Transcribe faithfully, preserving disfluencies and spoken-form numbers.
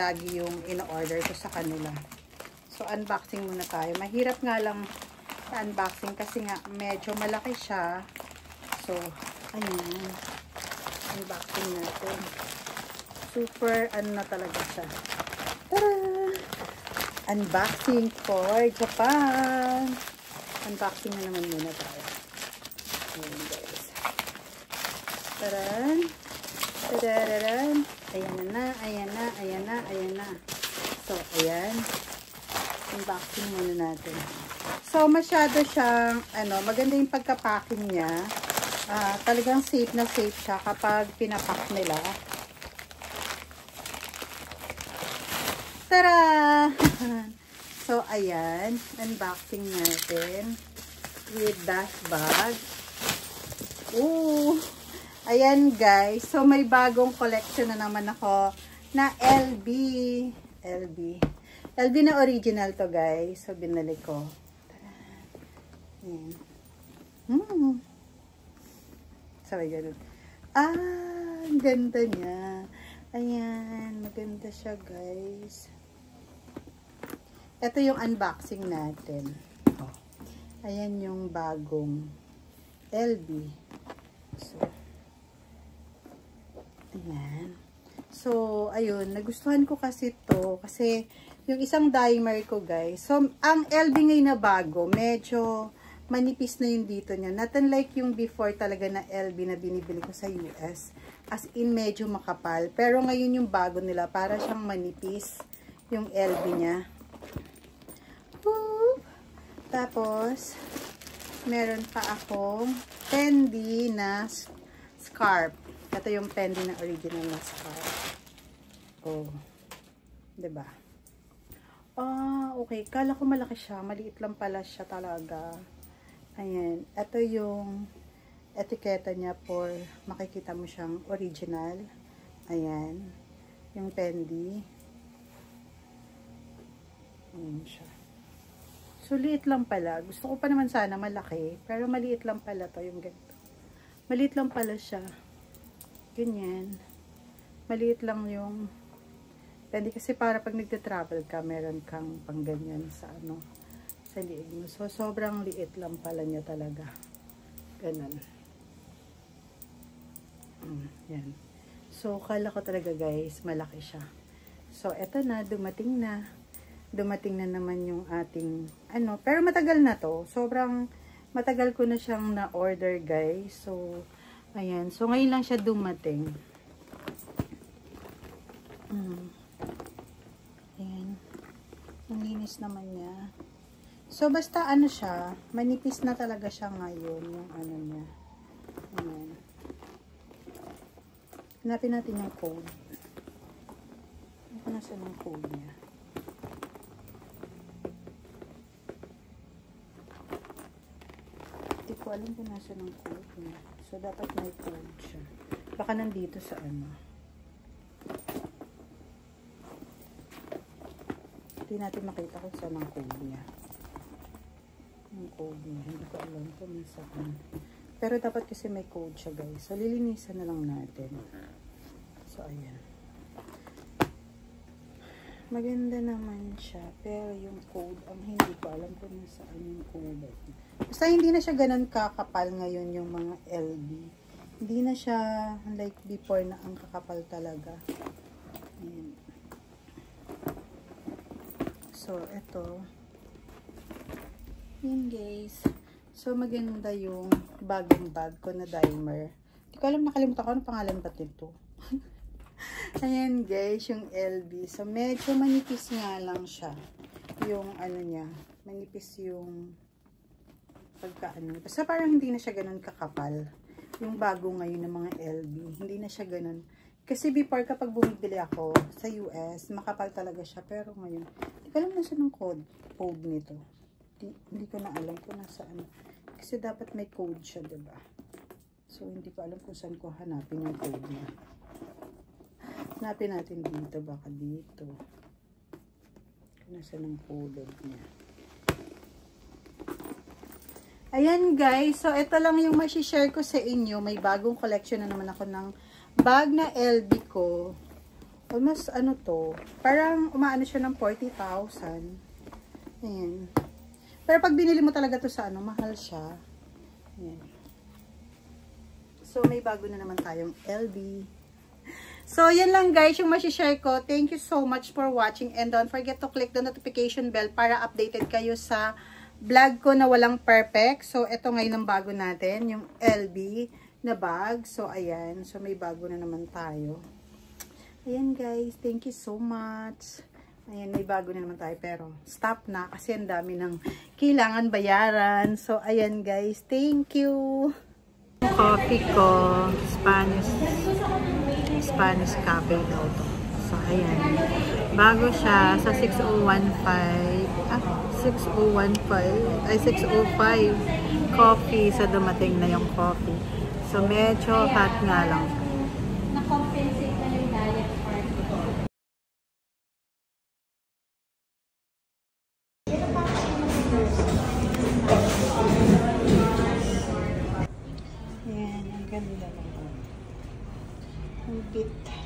lagi yung in-order ko sa kanila. So, unboxing muna tayo. Mahirap nga lang sa unboxing kasi nga medyo malaki siya. So, ayun. Unboxing natin. Super, ano na talaga siya. Tara! Unboxing for Japan. Unboxing na naman muna tayo. Ayan, guys. Taran! Tararan! Ayan na, ayan na, ayan na, ayan na. So, ayan. Unboxing muna natin. So, masyado siyang, ano, maganda yung pagka-packing niya. Uh, talagang safe na safe siya kapag pinapack nila. Tara! So, ayan. Unboxing natin. With dash bag. Ooh! Ayan, guys. So, may bagong collection na naman ako na L B. L B. L B na original to, guys. So, binili ko. Ayan. Hmm. Sabay ganun. Ah, ang ganda niya. Ayan. Maganda siya, guys. Ito yung unboxing natin. Oh. Ayan yung bagong L B. So, ayan. So, ayun. Nagustuhan ko kasi to kasi yung isang dimer ko, guys. So, ang L B ngayon na bago, medyo manipis na yung dito niya. Not unlike yung before talaga na L B na binibili ko sa U S. As in, medyo makapal. Pero ngayon yung bago nila, para siyang manipis yung L B niya. Woo! Tapos, meron pa akong Fendi na scarf. Ito yung Fendi na original na scarf. Oh. Diba? Ah, okay. Kala ko malaki siya. Maliit lang pala siya talaga. Ayan. Ito yung etiketa niya for makikita mo siyang original. Ayan. Yung Fendi. Ayan siya. So, liit lang pala. Gusto ko pa naman sana malaki. Pero maliit lang pala to yung ganito. Maliit lang pala siya. Ganyan. Maliit lang yung Fendi kasi para pag nagte-travel ka, meron kang pang ganyan sa ano, sa liig mo. So, sobrang liit lang pala niya talaga. Ganun. Mm, yan. So, kala ko talaga, guys, malaki siya. So, eto na, dumating na. Dumating na naman yung ating, ano, pero matagal na to. Sobrang matagal ko na siyang na-order, guys. So, ayan. So, ngayon lang siya dumating. Mm. Ayan. Ang linis naman niya. So, basta ano siya, manipis na talaga siya ngayon, yung ano niya. Ayan. Hanapin natin yung code. Ano nasa ng code niya? Hindi ko alam kung nasa ng code niya. So, dapat may code siya. Baka nandito sa ano. Hindi natin makita kung saan ang code niya. Yung code niya. Hindi ko alam kung nasaan. Pero dapat kasi may code siya, guys. So, lilinisan na lang natin. So, ayan. Maganda naman siya. Pero yung code, ang hindi ko alam kung nasaan yung code. Basta hindi na siya ganun kakapal ngayon yung mga L B. Hindi na siya like before na ang kakapal talaga. Ayan. So, ito. Yan, guys. So, maganda yung bagong bag ko na dimer. Hindi ko alam, nakalimutan ko ano pangalan ba ito. Ayan, guys, yung L B. So, medyo manipis nga lang siya. Yung ano niya. Manipis yung pagka ano. Basta parang hindi na siya ganun kakapal. Yung bago ngayon ng mga L B. Hindi na siya ganun. Kasi before kapag bumibili ako sa U S, makapal talaga siya. Pero ngayon, hindi ko alam na siya ng code, code nito. Hindi, hindi ko na alam kung nasaan. Kasi dapat may code siya, diba? So, hindi ko alam kung saan ko hanapin yung code niya. Hanapin natin dito, baka dito. Kung nasaan ang code niya. Ayan, guys. So, ito lang yung masishare ko sa inyo. May bagong collection na naman ako ng bag na L B ko. Almost ano to, parang umaano siya ng forty thousand. Ayan. Pero pag binili mo talaga to sa ano, mahal siya. Ayan. So, may bago na naman tayong L B. So, yan lang guys yung masishare ko. Thank you so much for watching. And don't forget to click the notification bell para updated kayo sa vlog ko na walang perfect. So, ito ngayon ang bago natin, yung L B na bag. So, ayan. So, may bago na naman tayo. Ayan guys, thank you so much. Ayan, may bago na naman tayo. Pero, stop na kasi ang dami ng kailangan bayaran. So, ayan guys, thank you. Coffee ko, Spanish, Spanish cafe daw to. So, ayan. Bago siya sa six oh one five. Ah, six oh one five. Ay, six oh five. Coffee sa dumating na yung coffee. So, medyo hot nga lang. Na-compensate na yung diet part. Ayan, ang ganda naman. Ang bit.